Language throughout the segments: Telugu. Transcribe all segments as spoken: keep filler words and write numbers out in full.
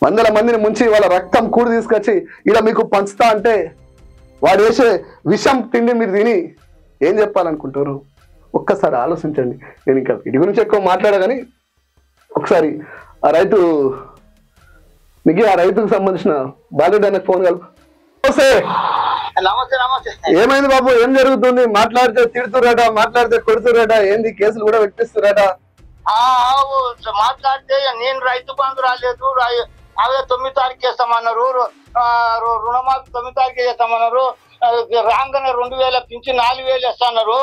వందల మందిని ముంచి వాళ్ళ రక్తం కూడి తీసుకొచ్చి ఇలా మీకు పంచుతా అంటే వాడు వేసే విషం తిండి మీరు తిని ఏం చెప్పాలనుకుంటారు? ఒక్కసారి ఆలోచించండి. నేను ఇంకా వీటి గురించి ఎక్కువ మాట్లాడా కానీ ఒకసారి ఆ రైతు మీకు ఆ రైతుకు సంబంధించిన బాలుడు అన్నకు ఫోన్ కలుపు. నమస్తే నమస్తే. ఏమైంది బాబు? ఏం జరుగుతుంది? మాట్లాడితే తిడుతురట, మాట్లాడితే కొడుతురట, ఏంది కేసులు కూడా పెట్టిస్తురట? మాట్లాడితే నేను రైతు బంధు రాలేదు, అదే తొమ్మిది తారీఖు చేస్తామన్నారు, రుణమాఫీ తొమ్మిది తారీఖు చేస్తామన్నారు, రాగానే రెండు వేల పింఛి నాలుగు వేలు వేస్తాన్నారు.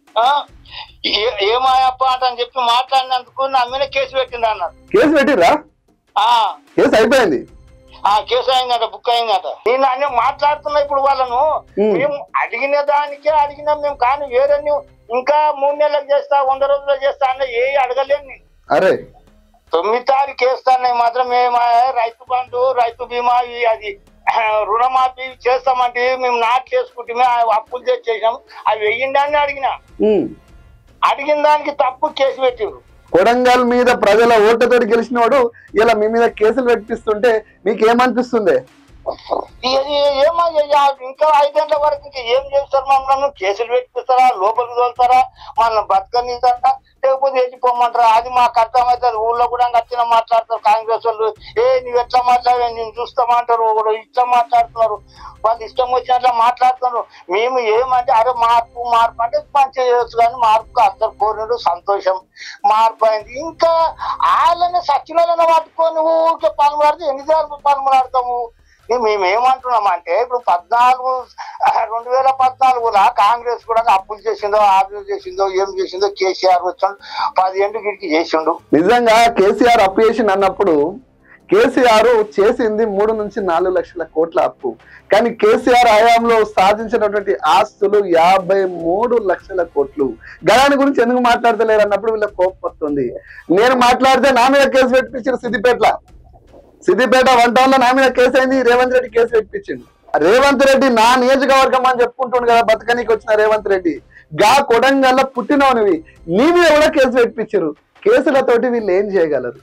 ఏమాయప్ప అని చెప్పి మాట్లాడినందుకు నా మీద కేసు పెట్టింది అన్నారు. కేసు పెట్టిరా? కేసు అయిపోయింది. ఆ కేసు అయిందట, బుక్ అయిందట. నేను అన్నీ మాట్లాడుతున్నా ఇప్పుడు వాళ్ళను. మేము అడిగిన దానికే అడిగినాం మేము, కానీ వేరే ఇంకా మూడు నెలలకు చేస్తా, వంద రోజులు చేస్తా అన్న ఏ అడగలేను నేను. అరే తొమ్మిది తారీఖు వేస్తాను మాత్రం మేము రైతు బంధు, రైతు బీమా, అది రుణమాఫీ చేస్తామంటే మేము నాటు చేసుకుంటే అప్పులు చేసేసాం, అవి వెయ్యండి అని అడిగినా. అడిగిన దానికి తప్పు కేసు పెట్టిరు. కొడంగల్ మీద ప్రజల ఓట్లతో గెలిచిన వాడు ఇలా మీ మీద కేసులు పెట్టిస్తుంటే మీకు ఏమనిపిస్తుంది? ఏమో ఇంకా ఐదు గంటల వరకు ఇంకా ఏం చేస్తారు? మమ్మల్ని కేసులు పెట్టిస్తారా, లోపలికి తోలుతారా, మన బతకనిస్తారా, లేకపోతే వెళ్ళిపోమంటారా? అది మాకు అర్థమవుతుంది. ఊళ్ళో కూడా గట్టిగా మాట్లాడతారు కాంగ్రెస్ వాళ్ళు. ఏ నువ్వు ఎట్లా మాట్లాడే, నేను చూస్తామంటారు, ఇట్లా మాట్లాడుతున్నారు, వాళ్ళు ఇష్టం వచ్చినట్లా మాట్లాడుతున్నారు. మేము ఏమంటే అరే మార్పు మార్పు అంటే మంచిగా చేయొచ్చు, కానీ మార్పుకు అందరు కోరినడు సంతోషం. మార్పు అయింది. ఇంకా వాళ్ళని సచ్చినోళ్ళని పట్టుకొని ఊరికే పనులాడితే ఎన్ని సార్లు పనులాడతాము? మేమేమంటున్నాం అంటే ఇప్పుడు పద్నాలుగు రెండు వేల పద్నాలుగులా కాంగ్రెస్ కూడా అప్పులు చేసిందో, ఆర్డర్ చేసిందో, ఏం చేసిందో కేసీఆర్ వచ్చాడు పదిహేను గిడికి చేసిండు. నిజంగా కేసీఆర్ అప్పు చేసిండు అన్నప్పుడు కేసీఆర్ చేసింది మూడు నుంచి నాలుగు లక్షల కోట్ల అప్పు, కానీ కేసీఆర్ హయాంలో సాధించినటువంటి ఆస్తులు యాభై మూడు లక్షల కోట్లు. గదాని గురించి ఎందుకు మాట్లాడతలేరు అన్నప్పుడు వీళ్ళకి కోపం వస్తుంది. నేను మాట్లాడితే నా మీద కేసు పెట్టించారు సిద్దిపేటలో. సిద్దిపేట వన్ టౌన్ లో నా మీద కేసు అయింది, రేవంత్ రెడ్డి కేసు పెట్టించిండు. రేవంత్ రెడ్డి నా నియోజకవర్గం అని చెప్పుకుంటుండు కదా బతకనికి వచ్చిన రేవంత్ రెడ్డి. గా కొడంగల్లో పుట్టినవనివి నీ మీద కూడా కేసు పెట్టించారు. కేసులతోటి వీళ్ళు ఏం చేయగలరు?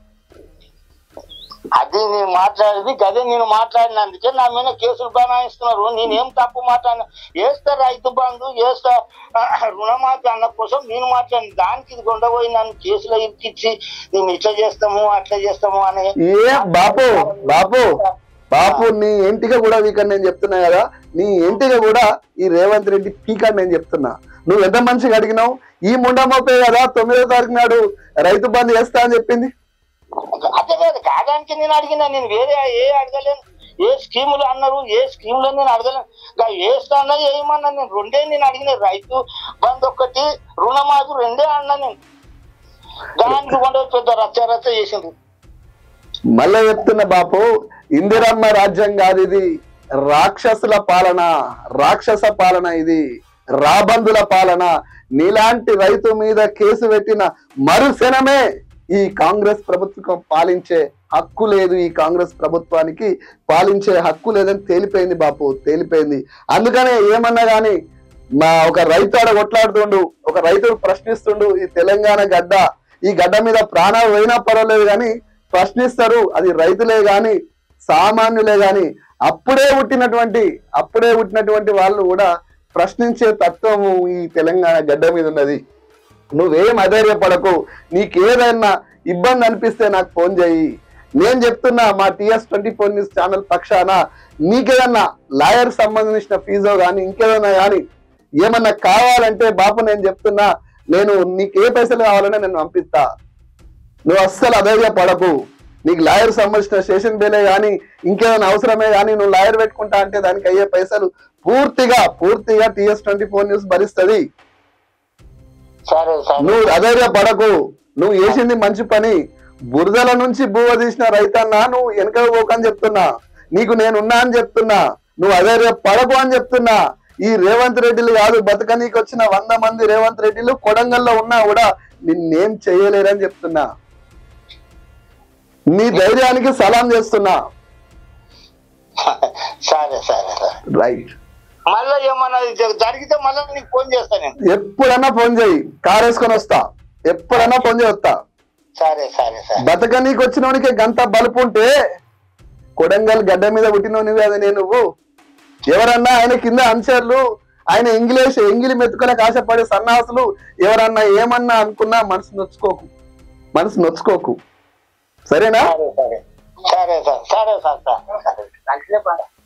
అది నేను మాట్లాడేది గదే. నేను మాట్లాడినందుకే నా మీద కేసులు బనాయిస్తున్నారు. నేనేం తప్పు మాట్లాడినా? వేస్తా రైతు బంధు, వేస్తా రుణమాఫీ అన్న కోసం నేను మాట్లాడిన దానికి ఇది కొండపోయి నన్ను కేసులో ఇరికిచ్చి నేను ఇట్లా చేస్తాము అట్లా చేస్తాము అని. ఏ బాపు బాపు బాపు నీ ఇంటిగా కూడా వీకని నేను చెప్తున్నా కదా, నీ ఇంటిగా కూడా ఈ రేవంత్ రెడ్డి పీకని నేను చెప్తున్నా. నువ్వు ఎంత మంచిగా అడిగినావు. ఈ ముండమోపే కదా తొమ్మిదో తారీఖు నాడు రైతు బంధు వేస్తా అని చెప్పింది. అదే కాదు కాదానికి నేను అడిగినా. నేను వేరే ఏ అడగలేను. ఏ స్కీములు అన్నారు, ఏ స్కీములు నేను అడగలేను. వేస్తా అన్నా ఏమన్నా నేను రెండే నేను అడిగిన. రైతు బంధు ఒక్కటి, రుణమాఫీ రెండే అన్నా నేను. దానికి కొండ పెద్ద రచ్చ రచ్చ చేసింది. మళ్ళా చెప్తున్న బాపు, ఇందిరమ్మ రాజ్యం కాదు ఇది, రాక్షసుల పాలన, రాక్షస పాలన ఇది, రాబందుల పాలన. నీలాంటి రైతు మీద కేసు పెట్టిన మరుక్షణమే ఈ కాంగ్రెస్ ప్రభుత్వం పాలించే హక్కు లేదు. ఈ కాంగ్రెస్ ప్రభుత్వానికి పాలించే హక్కు లేదని తేలిపోయింది బాపు, తేలిపోయింది. అందుకనే ఏమన్నా గాని మా ఒక రైతు ఆడ కొట్లాడుతుండు, ఒక రైతుడు ప్రశ్నిస్తుండు. ఈ తెలంగాణ గడ్డ, ఈ గడ్డ మీద ప్రాణాలు పోయినా పర్వాలేదు కానీ ప్రశ్నిస్తారు. అది రైతులే గాని సామాన్యులే గాని అప్పుడే పుట్టినటువంటి అప్పుడే పుట్టినటువంటి వాళ్ళు కూడా ప్రశ్నించే తత్వము ఈ తెలంగాణ గడ్డ మీద ఉన్నది. నువ్వేం అధైర్యపడకు. నీకేదైనా ఇబ్బంది అనిపిస్తే నాకు ఫోన్ చేయి. నేను చెప్తున్నా మా TS twenty four news channel పక్షాన నీకేదన్నా లాయర్ సంబంధించిన ఫీజో కానీ ఇంకేదన్నా కానీ ఏమన్నా కావాలంటే బాపు నేను చెప్తున్నా, నేను నీకు ఏ పైసలు కావాలనే నేను పంపిస్తా. నువ్వు అస్సలు అధైర్యపడకు. నీకు లాయర్ సంబంధించిన స్టేషన్ బేలే కానీ ఇంకేదైనా అవసరమే కానీ నువ్వు లాయర్ పెట్టుకుంటా అంటే దానికి అయ్యే పైసలు పూర్తిగా పూర్తిగా టీఎస్ ట్వంటీ ఫోర్ న్యూస్ భరిస్తుంది. నువ్వు అధైర్యపడకు. నువ్వు చేసింది మంచి పని. బురదల నుంచి బువ్వ తీసిన రైతన్నా నువ్వు వెనక పోకని చెప్తున్నా. నీకు నేనున్నా అని చెప్తున్నా. నువ్వు అధైర్యపడకు అని చెప్తున్నా. ఈ రేవంత్ రెడ్డిలు కాదు, బతకనీకి వచ్చిన వంద మంది రేవంత్ రెడ్డిలు కొడంగల్లో ఉన్నా కూడా నిన్నేం చేయలేరని చెప్తున్నా. నీ ధైర్యానికి సలాం చేస్తున్నా. సరే సరే రైట్. మళ్ళీ ఏమన్నా జరిగితే మళ్ళీ నీకు ఫోన్ చేస్తా. నేను ఎప్పుడన్నా ఫోన్ చేయి, కార్ వేసుకొని వస్తా. ఎప్పుడన్నా ఫోన్ చేస్తా. సరే సరే సరే. బతక నీకు వచ్చినోనికి గంట బలుపు ఉంటే కొడంగల్ గడ్డ మీద పుట్టినవు నువ్వే అది నేను నువ్వు. ఎవరన్నా ఆయన కింద అనుచరులు, ఆయన ఇంగ్లీష్ ఎంగిలి మెతుకులకు ఆశపడే సన్నాసులు ఎవరన్నా ఏమన్నా అనుకున్నా మనసు నొచ్చుకోకు, మనసు నొచ్చుకోకు, సరేనా? సరే సరే సరే సార్ సరే సార్ సార్